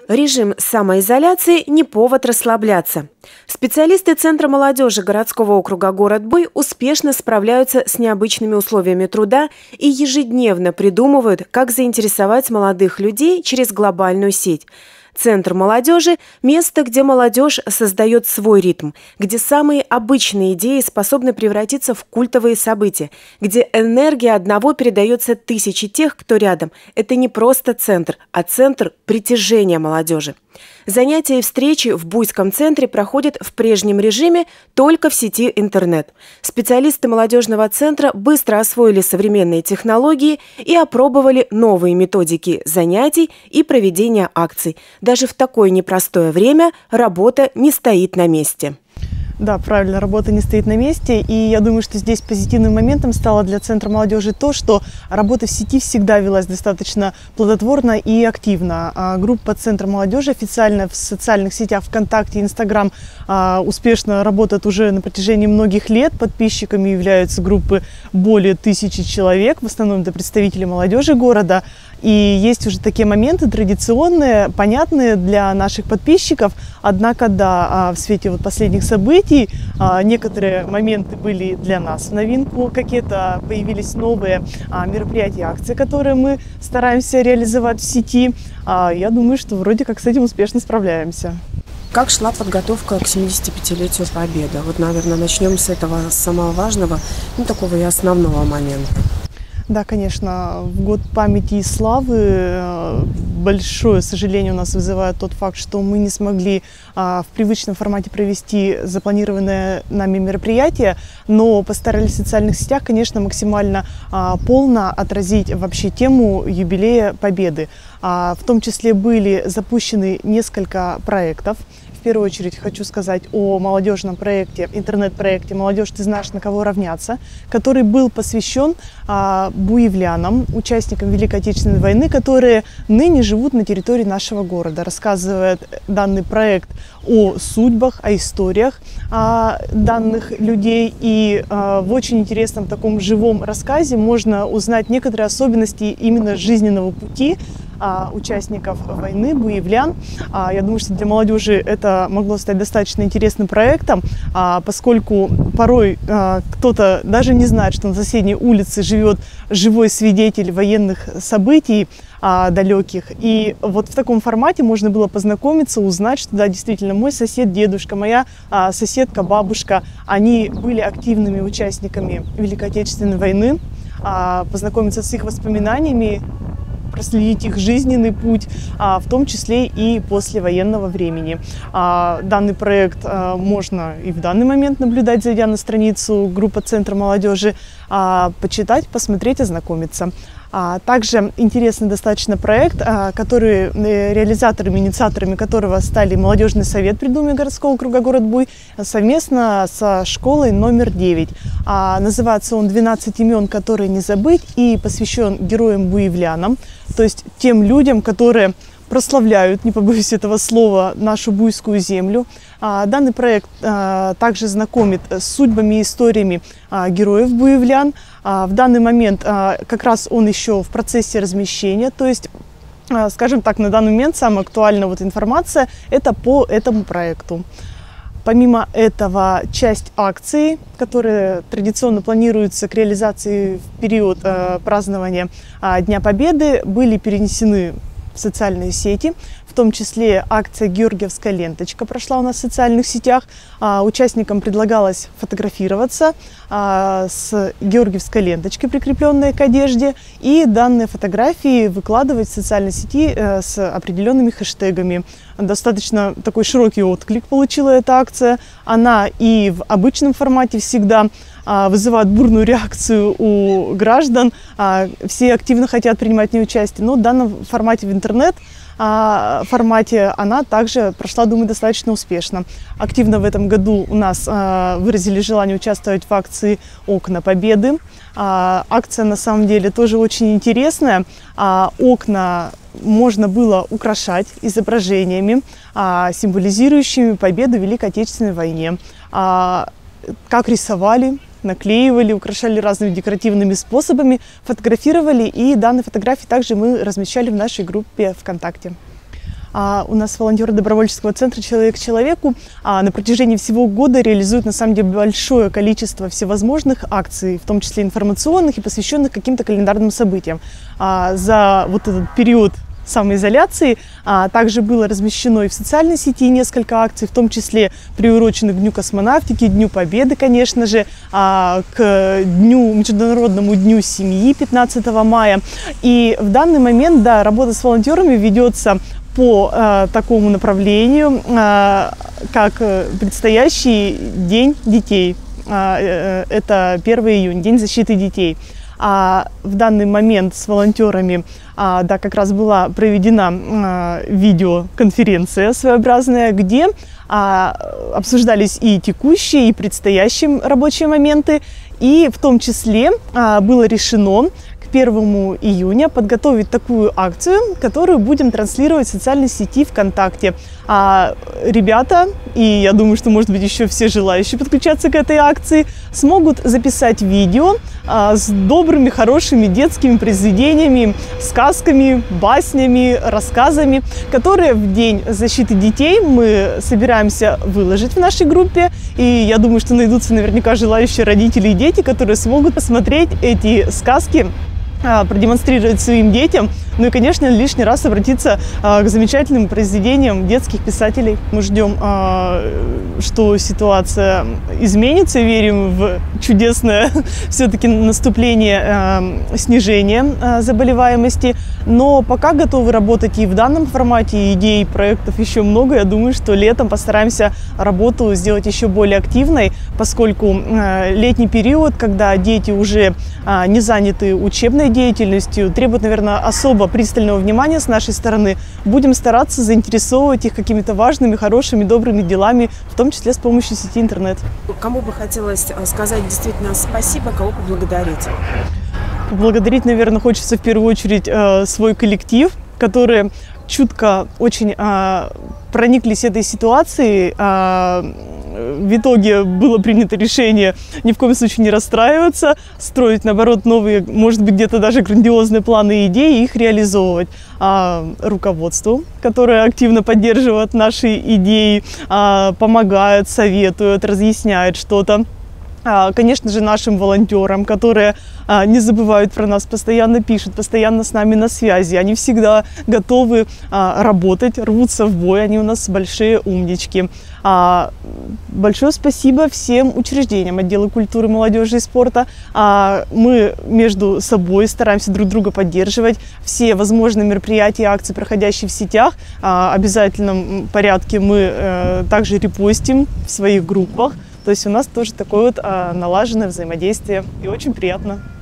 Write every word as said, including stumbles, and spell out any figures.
Режим самоизоляции – не повод расслабляться. Специалисты Центра молодежи городского округа «Город-Буй» успешно справляются с необычными условиями труда и ежедневно придумывают, как заинтересовать молодых людей через глобальную сеть. Центр молодежи – место, где молодежь создает свой ритм, где самые обычные идеи способны превратиться в культовые события, где энергия одного передается тысяче тех, кто рядом. Это не просто центр, а центр притяжения молодежи. Занятия и встречи в Буйском центре проходят в прежнем режиме только в сети интернет. Специалисты молодежного центра быстро освоили современные технологии и опробовали новые методики занятий и проведения акций. Даже в такое непростое время работа не стоит на месте. Да, правильно, работа не стоит на месте, и я думаю, что здесь позитивным моментом стало для Центра молодежи то, что работа в сети всегда велась достаточно плодотворно и активно. А группа Центра молодежи официально в социальных сетях ВКонтакте и Инстаграм а, успешно работает уже на протяжении многих лет. Подписчиками являются группы более тысячи человек, в основном это представители молодежи города. И есть уже такие моменты традиционные, понятные для наших подписчиков. Однако, да, в свете вот последних событий некоторые моменты были для нас в новинку. Какие-то появились новые мероприятия, акции, которые мы стараемся реализовать в сети. Я думаю, что вроде как с этим успешно справляемся. Как шла подготовка к семидесятипятилетию Победы? Вот, наверное, начнем с этого самого важного, ну, такого и основного момента. Да, конечно, в год памяти и славы большое сожаление у нас вызывает тот факт, что мы не смогли а, в привычном формате провести запланированное нами мероприятие, но постарались в социальных сетях, конечно, максимально а, полно отразить вообще тему юбилея Победы. А, в том числе были запущены несколько проектов. В первую очередь хочу сказать о молодежном проекте, интернет-проекте «Молодежь, ты знаешь, на кого равняться», который был посвящен а, буевлянам, участникам Великой Отечественной войны, которые ныне живут на территории нашего города. Рассказывает данный проект о судьбах, о историях а, данных людей. И а, в очень интересном таком живом рассказе можно узнать некоторые особенности именно жизненного пути а, участников войны, буевлян. А, я думаю, что для молодежи это могло стать достаточно интересным проектом, а, поскольку порой а, кто-то даже не знает, что на соседней улице живет живой свидетель военных событий а, далеких. И вот в таком формате можно было познакомиться, узнать, что да, действительно, мой сосед, дедушка, моя а, соседка, бабушка, они были активными участниками Великой Отечественной войны, а, познакомиться с их воспоминаниями, проследить их жизненный путь, а, в том числе и после военного времени. А, данный проект а, можно и в данный момент наблюдать, зайдя на страницу группы Центра молодежи, а, почитать, посмотреть, ознакомиться. А, также интересный достаточно проект, а, который реализаторами, инициаторами которого стали Молодежный совет при Думе городского округа Город-Буй совместно со школой номер девять. А, называется он «двенадцать имен, которые не забыть», и посвящен героям-буевлянам, то есть тем людям, которые прославляют, не побоюсь этого слова, нашу буйскую землю. А, данный проект а, также знакомит с судьбами и историями а, героев-буевлян. А, в данный момент а, как раз он еще в процессе размещения, то есть, а, скажем так, на данный момент самая актуальная вот информация это по этому проекту. Помимо этого, часть акций, которые традиционно планируются к реализации в период а, празднования а, Дня Победы, были перенесены в социальные сети. В том числе акция «Георгиевская ленточка» прошла у нас в социальных сетях. А, участникам предлагалось фотографироваться а, с георгиевской ленточкой, прикрепленной к одежде, и данные фотографии выкладывать в социальной сети а, с определенными хэштегами. Достаточно такой широкий отклик получила эта акция. Она и в обычном формате всегда а, вызывает бурную реакцию у граждан. А, все активно хотят принимать в ней участие, но в данном формате в интернет А, формате она также прошла, думаю, достаточно успешно. Активно в этом году у нас а, выразили желание участвовать в акции «Окна Победы». А, акция на самом деле тоже очень интересная. А, окна можно было украшать изображениями, а, символизирующими победу в Великой Отечественной войне. А, как рисовали, наклеивали, украшали разными декоративными способами, фотографировали, и данные фотографии также мы размещали в нашей группе ВКонтакте. А у нас волонтеры добровольческого центра «Человек человеку» а на протяжении всего года реализуют на самом деле большое количество всевозможных акций, в том числе информационных и посвященных каким-то календарным событиям. А за вот этот период самоизоляции а также было размещено и в социальной сети несколько акций, в том числе приуроченных к Дню космонавтики, Дню Победы, конечно же, а, к дню, Международному дню семьи пятнадцатого мая. И в данный момент, да, работа с волонтерами ведется по а, такому направлению, а, как предстоящий День детей. А, это первый июня, День защиты детей. А в данный момент с волонтерами а, да, как раз была проведена а, видеоконференция своеобразная, где а, обсуждались и текущие, и предстоящие рабочие моменты. И в том числе а, было решено к первому июня подготовить такую акцию, которую будем транслировать в социальной сети ВКонтакте. А ребята, и я думаю, что, может быть, еще все желающие подключаться к этой акции, смогут записать видео а, с добрыми, хорошими детскими произведениями, сказками, баснями, рассказами, которые в День защиты детей мы собираемся выложить в нашей группе. И я думаю, что найдутся наверняка желающие родители и дети, которые смогут посмотреть эти сказки, продемонстрировать своим детям, ну и, конечно, лишний раз обратиться а, к замечательным произведениям детских писателей. Мы ждем, а, что ситуация изменится, верим в чудесное все-таки наступление а, снижения а, заболеваемости, но пока готовы работать и в данном формате, идей, проектов еще много. Я думаю, что летом постараемся работу сделать еще более активной, поскольку а, летний период, когда дети уже а, не заняты учебной деятельностью, требует, наверное, особо пристального внимания с нашей стороны. Будем стараться заинтересовывать их какими-то важными, хорошими, добрыми делами, в том числе с помощью сети интернет. Кому бы хотелось сказать действительно спасибо, кого поблагодарить? Поблагодарить, наверное, хочется в первую очередь э, свой коллектив, который чутко очень э, прониклись этой ситуацией. Э, В итоге было принято решение ни в коем случае не расстраиваться, строить, наоборот, новые, может быть, где-то даже грандиозные планы и идеи, и их реализовывать. А руководству, которое активно поддерживает наши идеи, а, помогает, советует, разъясняет что-то. Конечно же, нашим волонтерам, которые не забывают про нас, постоянно пишут, постоянно с нами на связи. Они всегда готовы работать, рвутся в бой. Они у нас большие умнички. Большое спасибо всем учреждениям отдела культуры, молодежи и спорта. Мы между собой стараемся друг друга поддерживать. Все возможные мероприятия и акции, проходящие в сетях, в обязательном порядке мы также репостим в своих группах. То есть у нас тоже такое вот а, налаженное взаимодействие, и очень приятно.